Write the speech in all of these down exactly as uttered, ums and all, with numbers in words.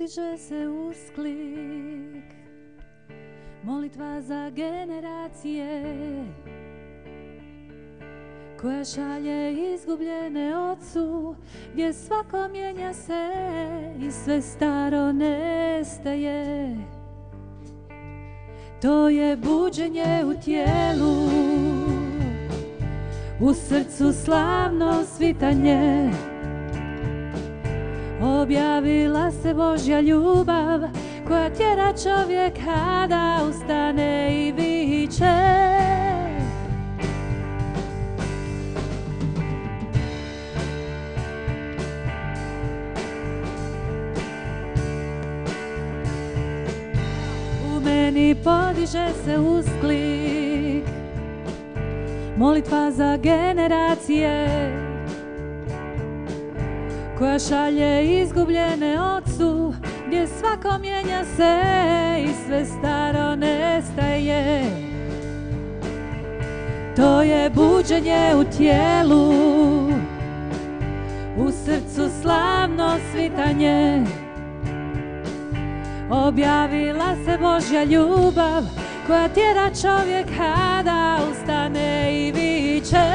podiže se usklik, molitva za generacije koja šalje izgubljene Ocu, gdje svako mijenja se i sve staro nestaje. To je buđenje u tijelu, u srcu slavno svitanje. Objavila se Božja ljubav koja tjera čovjeka da ustane i viče. U meni podiže se usklik, molitva za generacije koja šalje izgubljene Ocu, gdje svako mijenja se i sve staro nestaje. To je buđenje u tijelu, u srcu slavno svitanje. Objavila se Božja ljubav koja tjera čovjeka da ustane i viče.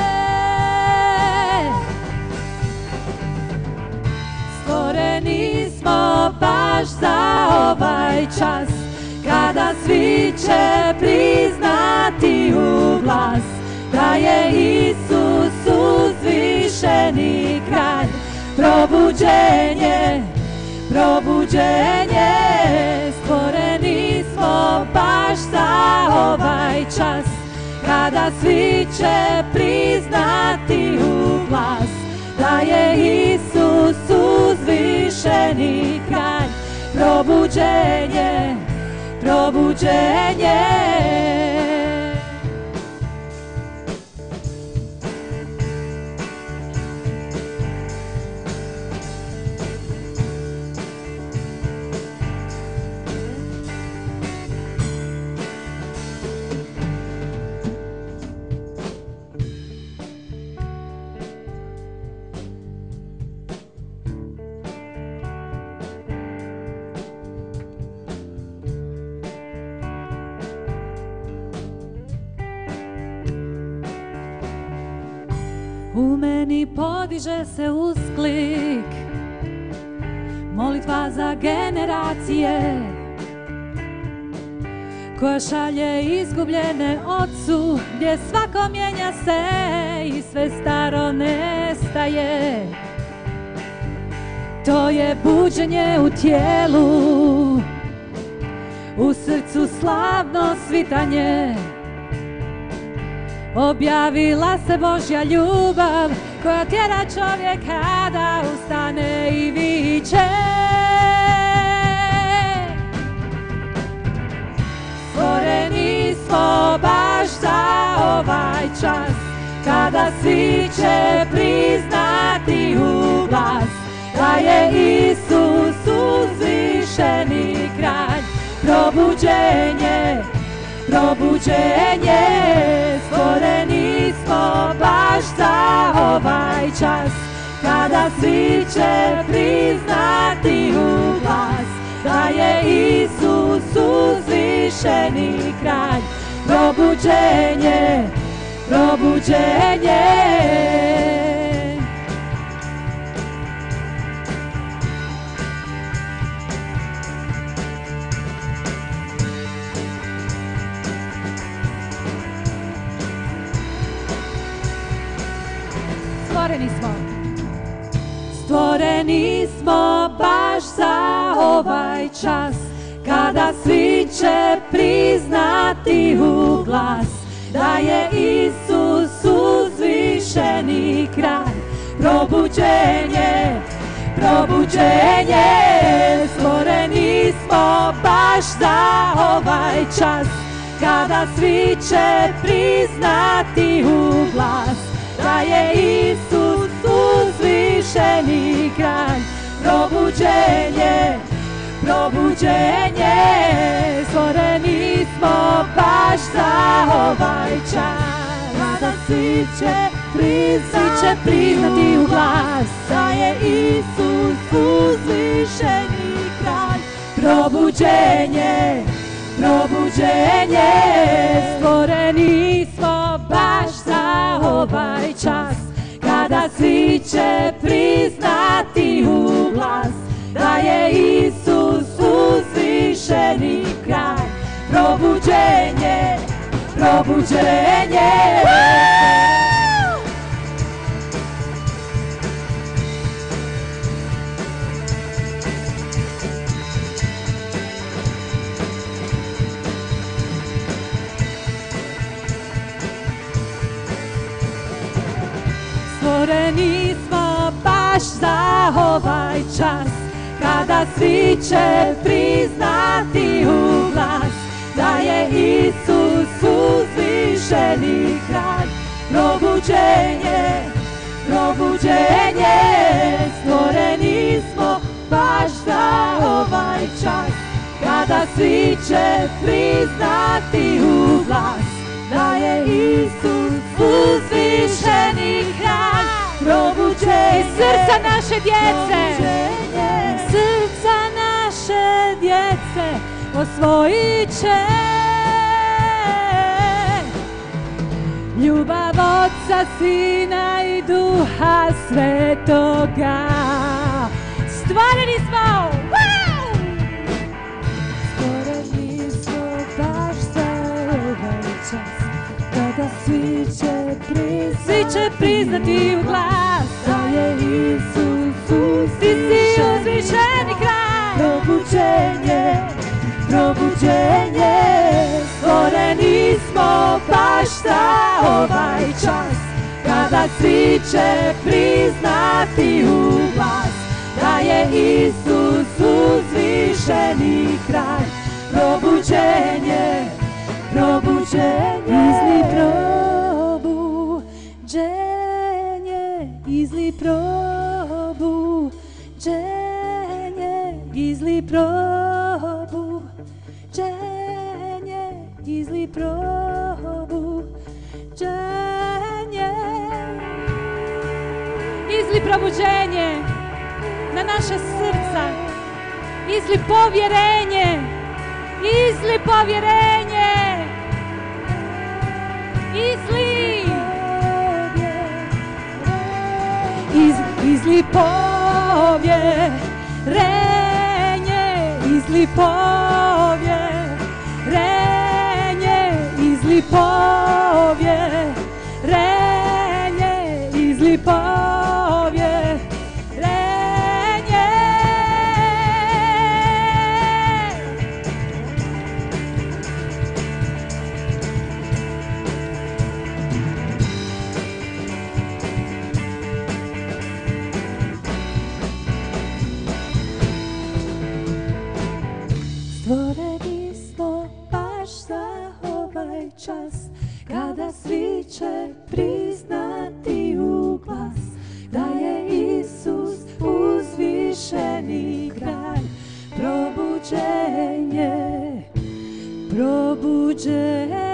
Stvoreni smo baš za ovaj čas, kada svi će priznati u glas da je Isus uzvišeni kralj. Probuđenje, probuđenje, stvoreni smo baš za ovaj čas, kada svi će priznati u glas da je Isus uzvišeni kralj. Probuđenje, probuđenje. U meni podiže se usklik, molitva za generacije koja šalje izgubljene Ocu, gdje svako mijenja se i sve staro nestaje. To je buđenje u tijelu, u srcu slavno svitanje. Objavila se Božja ljubav koja tjera čovjeka da ustane i viče. Stvoreni smo baš za ovaj čas, kada svi će priznati u glas da je Isus uzvišeni kralj. Probuđenje, probuđenje, stvoreni smo baš za ovaj čas, kada svi će priznati u glas da je Isus uzvišeni kralj. Probuđenje, probuđenje. Stvoreni smo, stvoreni smo baš za ovaj čas, kada svi će priznati u glas da je Isus uzvišeni kralj. Probuđenje, probuđenje, stvoreni smo baš za ovaj čas, kada svi će priznati u glas da je Isus uzvišeni kralj. Probuđenje, probuđenje, stvoreni smo baš za ovaj čas, kada svi će priznati u glas da je Isus uzvišeni kralj. probuđenje, probuđenje. Stvoreni smo baš za ovaj čas, kada svi će priznati u glas da je Isus uzvišeni kralj. Probuđenje, probuđenje. Stvoreni smo baš za ovaj čas, kada svi će priznati u glas da je Isus uzvišeni kralj. Probuđenje, probuđenje. Stvoreni smo baš za ovaj čas, kada svi će priznati u glas da je Isus uzvišeni kralj. Probuđenje srca naše djece, srca naše djece osvojit će ljubav Otca, Sina i Duha Svetoga. Stvoreni smo, wow! Stvoreni smo baš za ovaj čas, kada svi će priznati, svi će priznati u glas da je Isus uzvišeni kralj. Probuđenje, probuđenje. Stvoreni smo baš za ovaj čas, kada svi će priznati u glas da je Isus uzvišeni kralj. Probuđenje, probuđenje. Izli probuđenje, izli probuđenje, izli probuđenje, izli probuđenje. Izli probuđenje na naša srca, izli povjerenje, izli povjerenje, izli iz, izli povjerenje, izli povjerenje, izli povjerenje, izli povjerenje. Stvoreni smo baš za ovaj čas, kada svi će priznati u glas da je Isus uzvišeni kralj. Probuđenje, probuđenje.